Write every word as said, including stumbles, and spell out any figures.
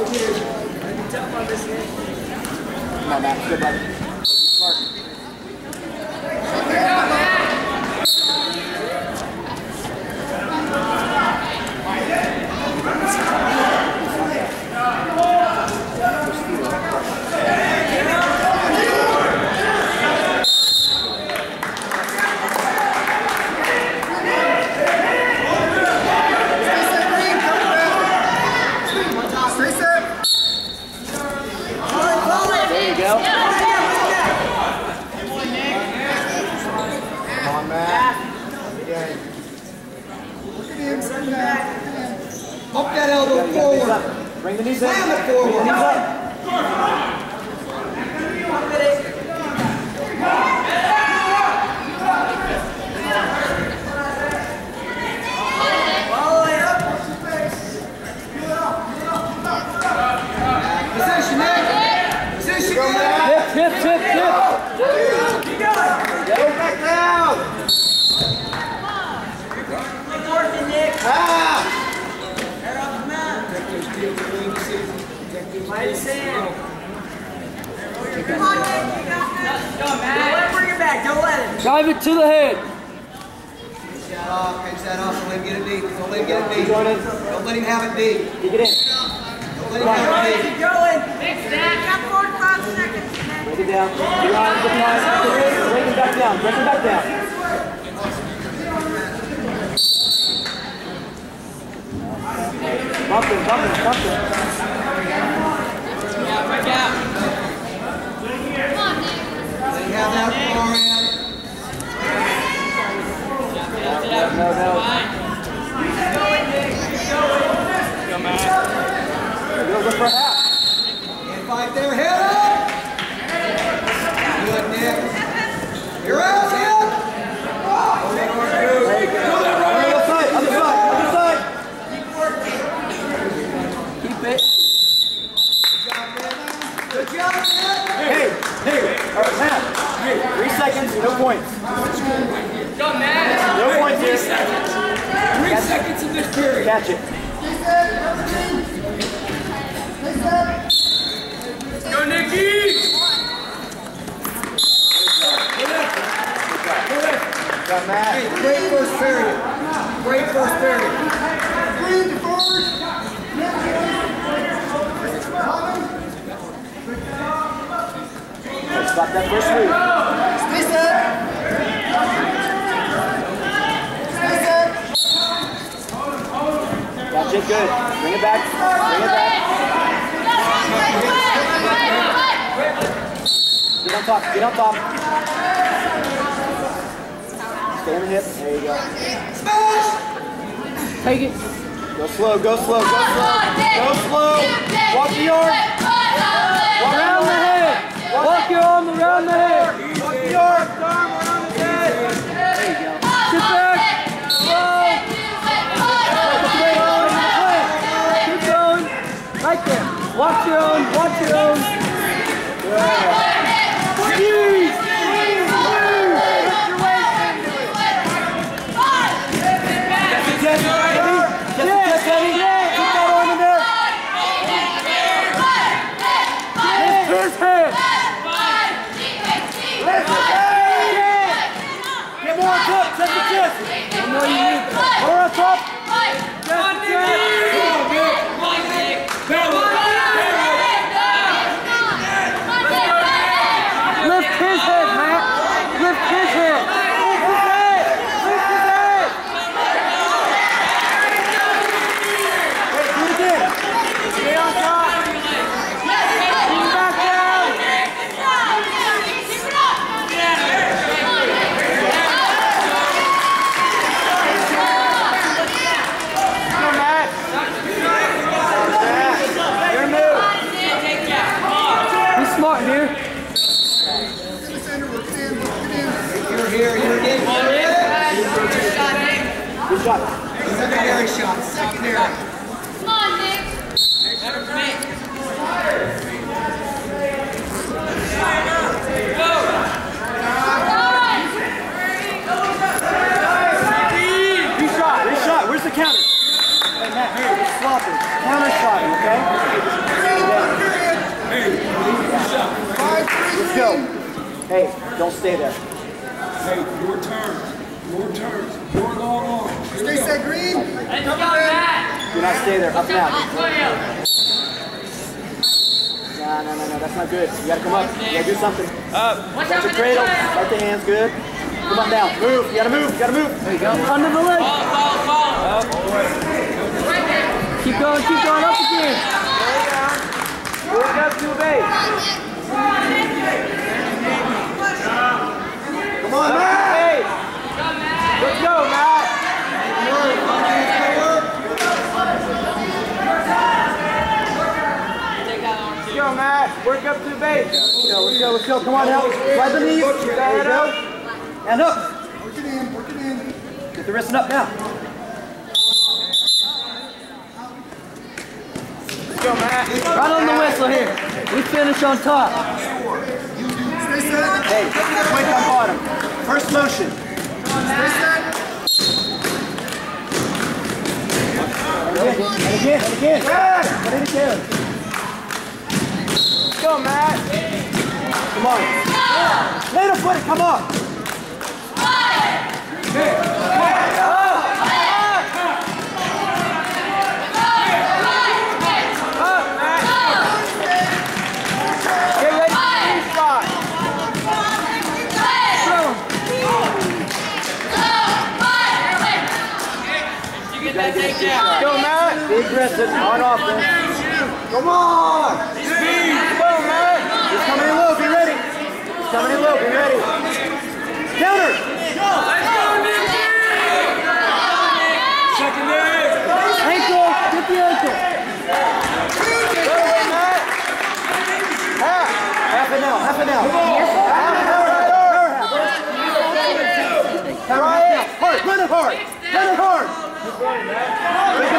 Come on, Matt. Good, buddy. Smart. Pump that elbow forward. Bring the knees up. Slam it forward. Bring the knees up. Position, Nick. Position, Nick. Tip, tip, tip, tip. Keep going. Go back down. Ah! Light his hand. Come on, Nick. You got this. Go, man. Don't let him bring it back. Don't let him. Drive it to the head. Pinch that off. Pinch that off. Don't let him get it deep. Don't let him get it deep. Don't let him have it deep. Kick it in. Don't let him have it deep. Keep going. Fix that. Got forty-five seconds. Break it down. Get on, get on. Break it back down. Break it back down. Bump him, bump him, bump him. Yeah, break out. Let him have that far in. No, no. Keep going, Nick. Keep going. Go, Matt. Go the front half. Can't fight there. Head up. Good, Nick. You're out, Nick. Oh, there you go. Other side, other side, other side. Keep it. Good job, man. Hey, hey, all right, Matt. Hey, three seconds, no points. Go, man. No points here. Three Catch seconds in this period. Catch it. Go, Nicky. Got Matt. Hey, great first period. Great first period. Read the first. Stop that first move. Stay set. Stay set. Catch it, good. Bring it back. Bring it back. Get on top. Get on top. Stay on the hip. There you go. Smash. Take it. Go slow, go slow, go slow. Go slow. Walk the arm. Walk around the head. Walk your arm around the head. Walk the arm. Arm around the head. There you go. Sit back. Slow. Keep going. Right there. Watch your own. Watch your own. Good. Squeeze. Squeeze. Lift your waist into it. Get the test, Eddie. Get the test, Eddie. Keep that arm in there. Lift his head. Lift his head. Get more on top. Set the chest. One more you need. More on top. Set the chest. Don't stay there. Hey, your turn. Your turn. Your long arm. Stay set, Green. Let's go, Matt. Do not stay there. Up and out. Antonio. No, no, no, no. That's not good. You gotta come up. You gotta do something. Watch out Watch for your the cradle. tail. Start the hands. Good. Come on down. Move. You gotta move. You gotta move. There you go. Under the leg. Follow, follow, follow. Right there. Keep going. Keep going. Up again. Work up to a base. Come on, Matt. Let's go, Matt. Let's go, Matt. Work up to the base. Let's go, let's go, let's go. Come on, help. Slide the knees. There you go. And up. Work it in, work it in. Get the wrist up now. Let's go, Matt. Right on the whistle here. We finish on top. Stay set. Hey, quick on bottom. First motion. Stay set. And again, and again. Yeah. Get it again. Let's go, Matt. Come on. Later foot it, come on. Go, Matt! Be aggressive, on offense. Come on! Speed! Go, Matt! He's coming in low, be ready. He's coming in low, be ready. Counter! Go! Let's go, Nicky! Secondary! Ankle! Get the ankle! Go, Matt! Half! Half an hour, half an hour. Half an hour, half an hour. Hard, run it hard! Run it hard! Good